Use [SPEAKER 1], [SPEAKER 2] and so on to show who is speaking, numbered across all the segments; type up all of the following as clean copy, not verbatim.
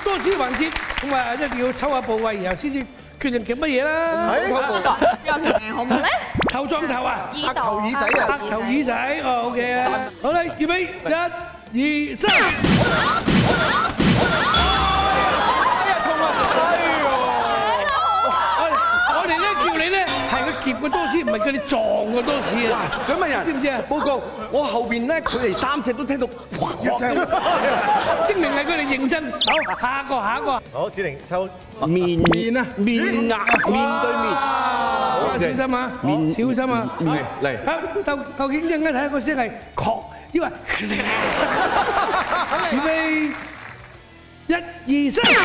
[SPEAKER 1] 多士環節，咁啊一定要抽下部位，然後先至決定叫乜嘢啦。
[SPEAKER 2] 之後條命好唔好咧？
[SPEAKER 1] 頭撞頭啊！
[SPEAKER 2] 耳頭耳仔
[SPEAKER 1] 黑頭耳仔，哦 OK 啊。好啦，預備1、2、3。我哋咧叫你咧係佢夾個多士，唔係叫你撞個多士啊！
[SPEAKER 3] 咁啊人
[SPEAKER 1] 知唔知啊？
[SPEAKER 3] 報告，我後邊咧佢哋3隻都聽到嘩一聲，
[SPEAKER 1] 證明係佢哋認真。好，下一個。
[SPEAKER 4] 好，子玲抽
[SPEAKER 3] 面啊，面對面。
[SPEAKER 1] 好，小心啊！小心啊！
[SPEAKER 3] 嚟，
[SPEAKER 1] 究竟陣間睇下個聲係確，因為預備1、2、3。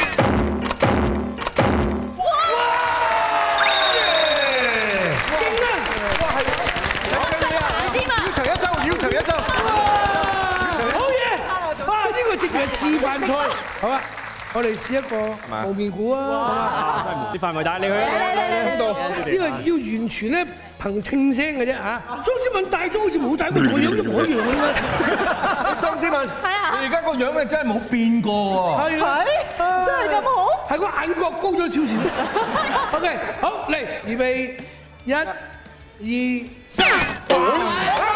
[SPEAKER 1] 示範賽，好啊！我哋試一個無面鼓啊！
[SPEAKER 5] 啲範圍大，你去
[SPEAKER 1] 呢個要完全咧憑聽聲嘅啫嚇。莊思敏戴咗好似冇戴過，個樣一模一樣嘅咩？
[SPEAKER 3] 莊思敏，你而家個樣咧真係冇變過喎。
[SPEAKER 1] 係啊，
[SPEAKER 2] 真係咁好？
[SPEAKER 1] 係個眼角高咗少少。OK，好嚟，預備1、2、3。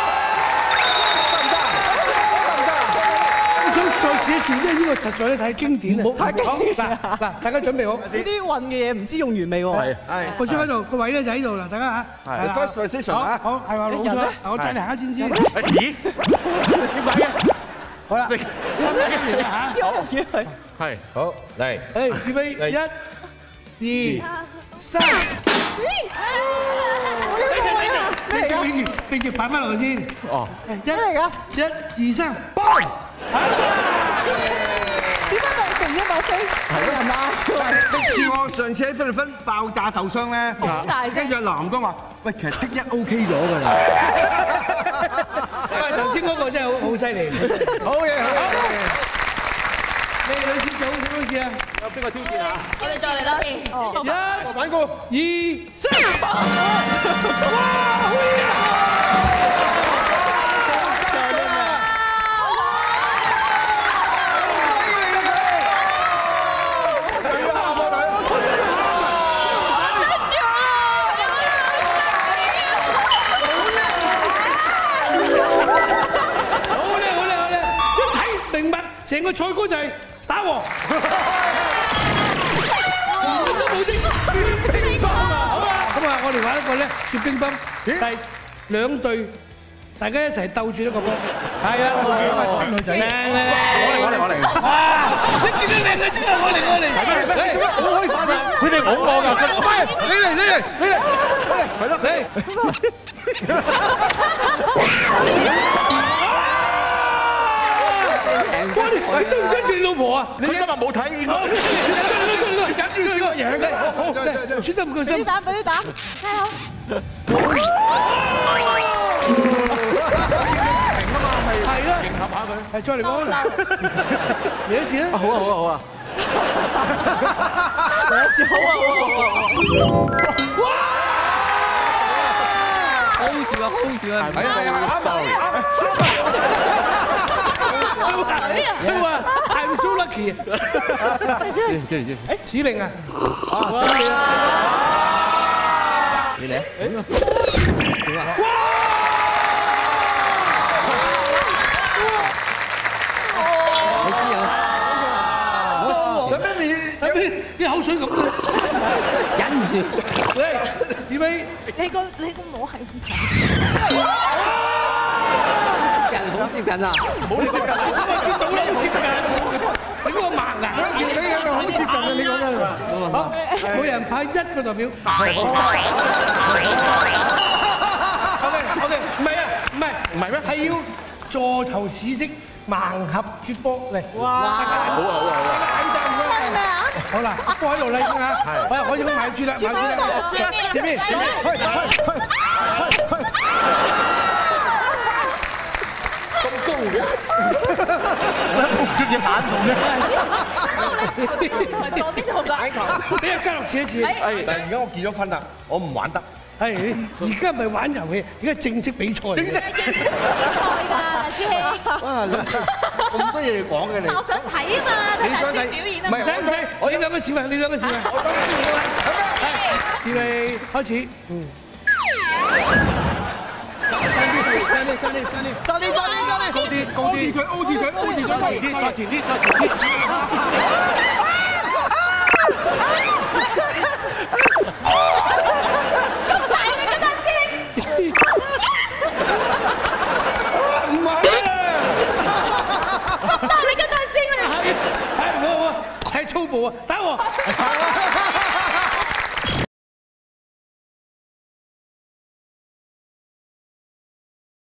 [SPEAKER 1] 再試一次，因為呢個實在咧太經典啦。好嗱，大家準備好。
[SPEAKER 6] 呢啲運嘅嘢唔知用完未喎？
[SPEAKER 3] 係。
[SPEAKER 1] 個張喺度，個位咧就喺度啦，大家嚇。
[SPEAKER 3] 係。First position 啊。
[SPEAKER 1] 好，係話老咗。我再嚟下先先。
[SPEAKER 4] 咦？
[SPEAKER 1] 點解嘅？好啦。嚇。
[SPEAKER 4] 係。好，嚟。
[SPEAKER 1] 誒，預備1、2、3。俾住擺翻落去先。哦。
[SPEAKER 6] 咩嚟㗎
[SPEAKER 1] 1、2、3，爆！
[SPEAKER 6] 點解咁勁嘅把聲？係人啊！
[SPEAKER 3] 你似我上次喺菲律賓爆炸受傷咧，跟住阿南哥話：喂，其實剔一 OK 咗㗎啦。
[SPEAKER 1] 因為頭先嗰個真係好犀利。
[SPEAKER 4] 好嘢，好嘢。
[SPEAKER 1] 你女士做點樣試啊？
[SPEAKER 5] 有邊個挑戰啊？
[SPEAKER 2] 我哋再嚟多次。
[SPEAKER 1] 1、玩過2、3。哇！好嘢啊！成個賽果就係打和，都冇精，乒乓啊！好啊，咁啊，我哋玩一個咧，接乒乓，係兩隊大家一齊鬥住一個波，係啊，女仔，我嚟，哇！你見到靚嘅真係我嚟，好開心啊！佢哋拱我㗎，快，你嚟，喂，對唔住你老婆啊！
[SPEAKER 4] 你今日冇睇見我，
[SPEAKER 1] 緊住個贏嘅，好，輸得唔夠心。
[SPEAKER 6] 俾你打，睇好。
[SPEAKER 1] 係啦，迎合下佢，係再嚟講啦，嚟一次啦。
[SPEAKER 5] 好啊。
[SPEAKER 6] 嚟一次好啊！
[SPEAKER 1] 哇
[SPEAKER 5] ！hold 住啊！
[SPEAKER 1] 係啊 ，sorry。佢話 I'm so lucky。子玲啊，
[SPEAKER 5] 你嚟啊！點啊？
[SPEAKER 1] 啲口水咁，忍唔住。喂，預備。
[SPEAKER 6] 你個腦係唔睇？
[SPEAKER 5] 好接近啊！
[SPEAKER 4] 冇接近，
[SPEAKER 1] 接到啦，接近。你嗰個盲啊？
[SPEAKER 4] 你係咪好接近啊？你講真係嘛？
[SPEAKER 1] 好，每人派1個代表。OK，唔係咩？係要座頭市式盲盒接波嚟。哇！好啊！
[SPEAKER 6] 咩啊？
[SPEAKER 1] 好啦，波喺度啦已經嚇，我又開始買豬啦，前面，咁高嘅，隻眼同嘅，俾阿嘉樂試一次。
[SPEAKER 3] 但係而家我結咗婚啦，我唔玩得。
[SPEAKER 1] 係，而家唔係玩遊戲，而家正式比賽。正式
[SPEAKER 2] 賽㗎，大師兄。
[SPEAKER 3] 哇！咁多嘢嚟講嘅你。
[SPEAKER 2] 我想睇啊嘛，睇大師表演啊。
[SPEAKER 1] 唔使唔使，我呢兩個示範，你兩個示範。預備開始。
[SPEAKER 4] 爭啲，高啲，
[SPEAKER 3] O 字嘴，
[SPEAKER 4] 再前啲。
[SPEAKER 1] 唔係啊！
[SPEAKER 2] 咁大你嘅大師兄啊！
[SPEAKER 1] 係我係粗暴啊！打我！